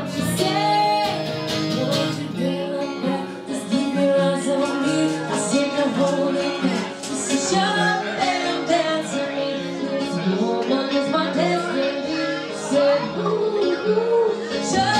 She said, won't you get on back? Just keep your eyes on me. I said, no holding back. She said, shut up and dance with me. This woman is my destiny. She said, ooh, ooh, shut